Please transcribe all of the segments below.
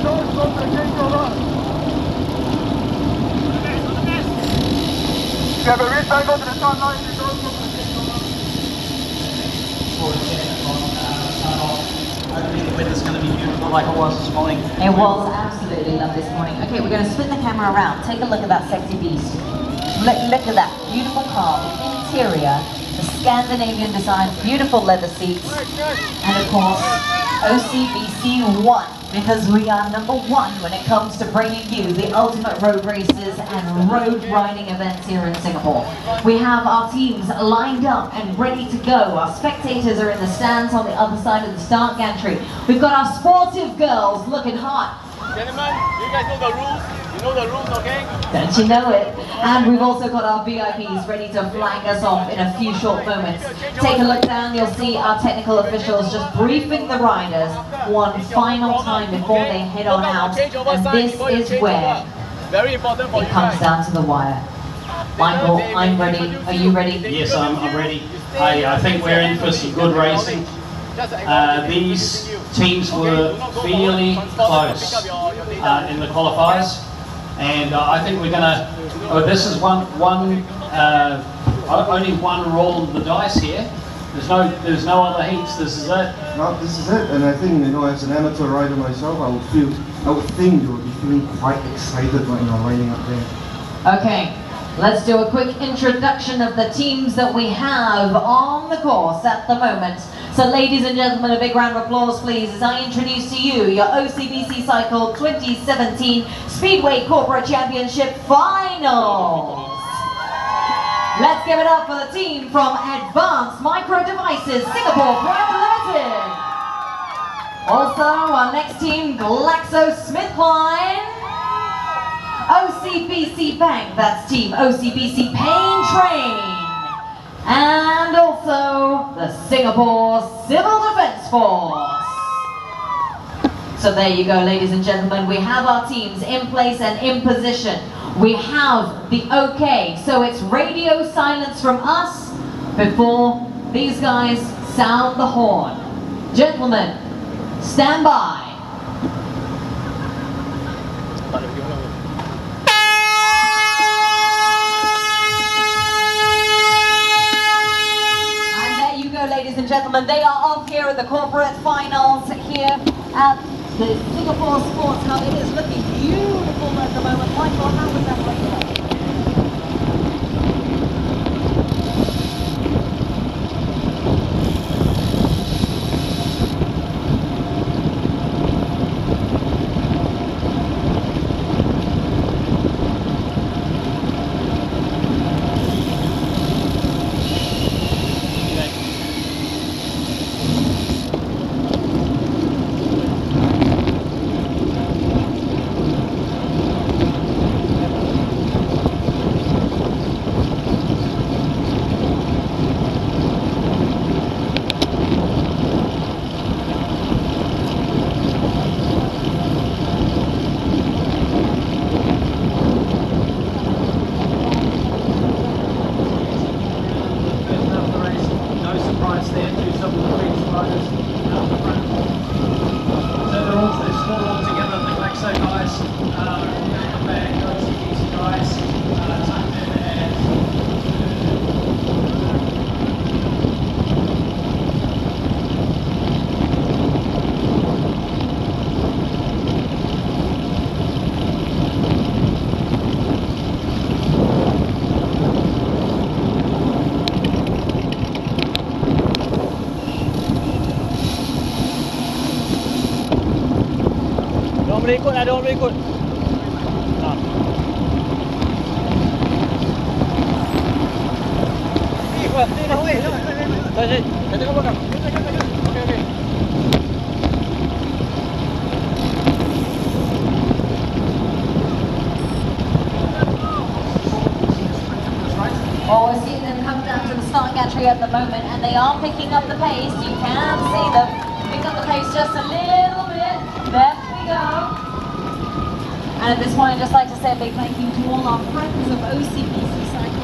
you have a wristband, go to the start line. Hopefully the weather's going to be beautiful like it was this morning. It was absolutely lovely this morning. Okay, we're going to spin the camera around. Take a look at that sexy beast. Look at that beautiful car, the interior, the Scandinavian design, beautiful leather seats, and of course, OCBC 1, because we are #1 when it comes to bringing you the ultimate road races and road riding events here in Singapore. We have our teams lined up and ready to go. Our spectators are in the stands on the other side of the start gantry. We've got our sportive girls looking hot. Gentlemen, you guys know the rules? You know the rules, okay? Don't you know it? And we've also got our VIPs ready to flag us off in a few short moments. Take a look down, you'll see our technical officials just briefing the riders one final time before they head on out. And this is where it comes down to the wire. Michael, I'm ready. Are you ready? Yes, I'm ready. I think we're in for some good racing. These teams were fairly close in the qualifiers. And I think we're going to, this is only one roll of the dice here. There's no other heats, this is it. No, this is it, and I think, you know, as an amateur rider myself, I would think you would be feeling quite excited right now riding up there. Okay, let's do a quick introduction of the teams that we have on the course at the moment. So ladies and gentlemen, a big round of applause please as I introduce to you your OCBC Cycle 2017 Speedway Corporate Championship Finals. Let's give it up for the team from Advanced Micro Devices Singapore Private Limited. Also our next team, GlaxoSmithKline. OCBC Bank, that's team OCBC Pain Train. And also the Singapore Civil Defence Force. So there you go, ladies and gentlemen, we have our teams in place and in position. We have the OK, so it's radio silence from us before these guys sound the horn. Gentlemen, stand by. Ladies and gentlemen, they are off here at the corporate finals here at the Singapore Sports Hub. It is looking beautiful at the moment. Michael, how was that looking? Ikut ada orang boleh ikut. Saya tengok belakang. Okey. Oh, we're seeing them come down to the start gantry at the moment, and they are picking up the pace. You can see them pick up the pace just a little bit. There we go. And at this point, I'd just like to say a big thank you to all our friends of OCBC Cycle.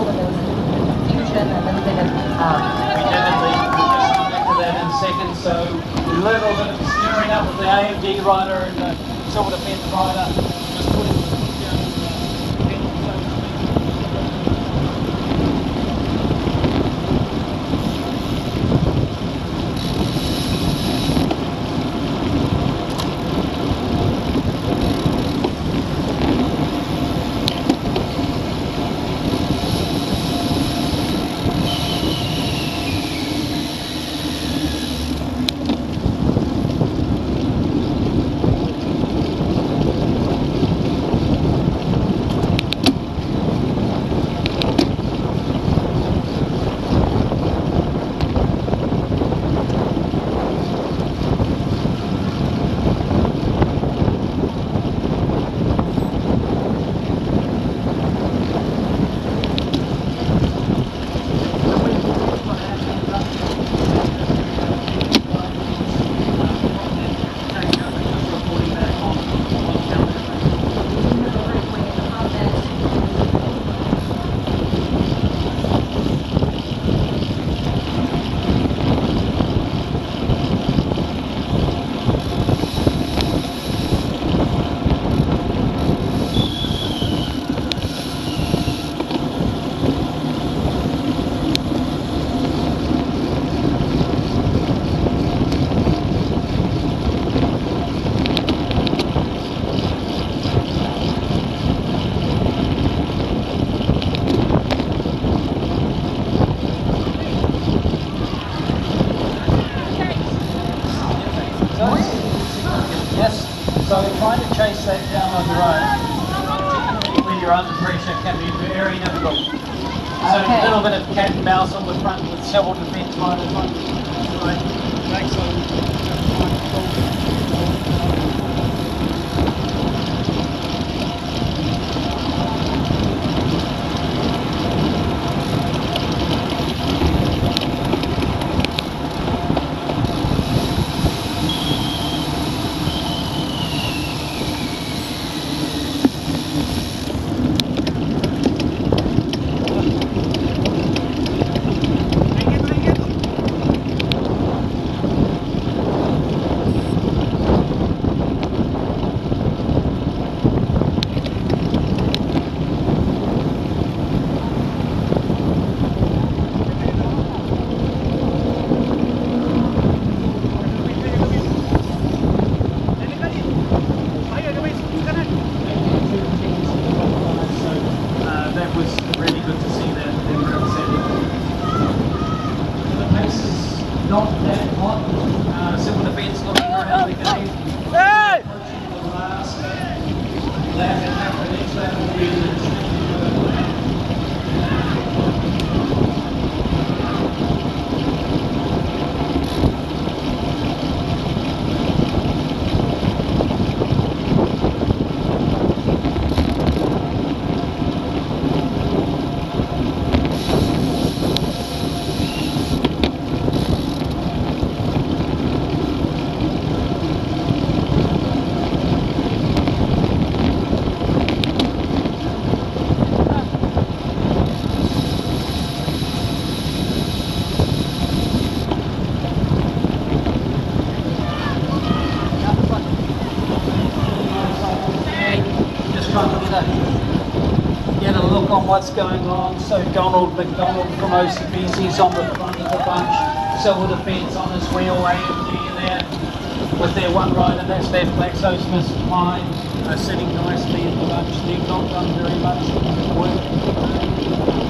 recall that there was a little bit of confusion, a little bit of... We definitely will just come back to that in a second. So a little bit of steering up with the AMD rider and the civil defence rider. Just putting the foot down with the pedal, so to speak. So trying to chase that down on the road when you're under pressure can be very difficult. So a little bit of cat and mouse on the front with civil defence right in front. Not that hot. Civil defence looking around the cave. Hey! The next lap will be the get a look on what's going on. So Donald McDonald from OCBC is on the front of the bunch, civil defence on his wheel, AMD there with their one rider, that's that Blaxo Smith line, sitting nicely in the bunch. They've not done very much work.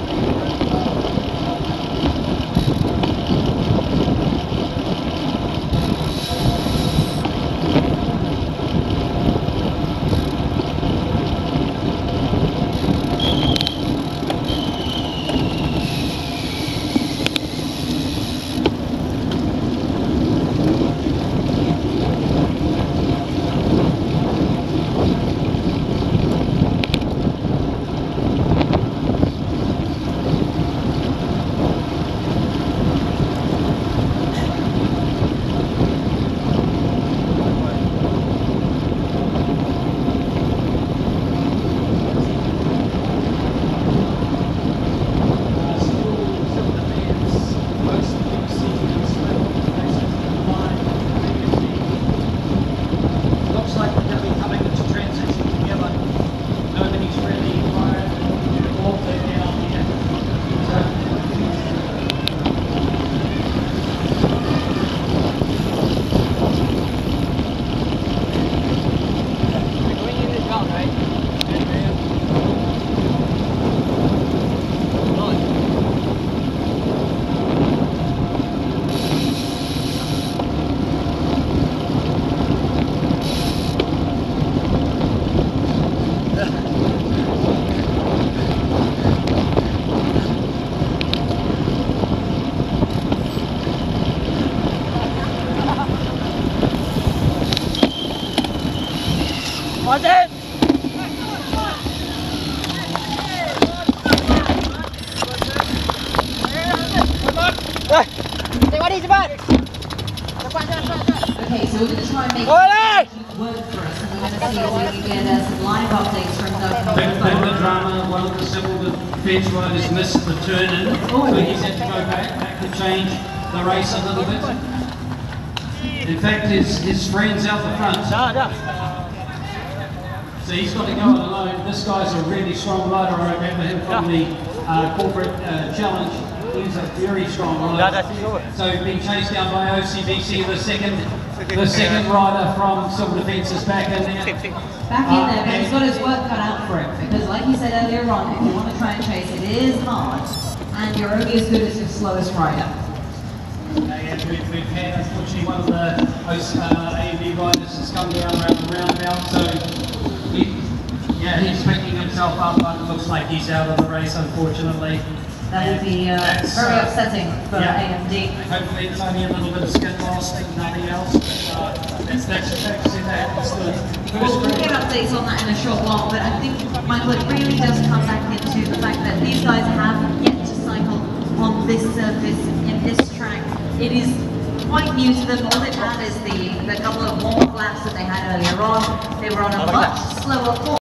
Okay, so we're going to try and make it work for us, and we're going to see if we can get some live updates from the Bit of the drama, one of the civil defence riders missed the turn in, so he's had to go back to change the race a little bit. In fact, his friend's out the front. So he's got to go it alone. This guy's a really strong rider. I remember him from the corporate challenge. He's a very strong rider. So he's been chased down by OCBC. The second rider from Civil Defence is back in there. Back in there, but he's got his work cut out for him. Because like you said earlier on, if you want to try and chase, it is hard. And you're only as good as your slowest rider. And we've had, unfortunately, one of the AMD riders has come down around the roundabout. So he's picking himself up, but it looks like he's out of the race, unfortunately. That would be very upsetting for AMD. Hopefully it's only a little bit of skin loss and nothing else. That's We'll get updates on that in a short while, but I think, Michael, it really does come back into the fact that these guys have yet to cycle on this surface, in this track. It is quite new to them. All they've had is the couple of warm-up laps that they had earlier on. They were on a much slower course.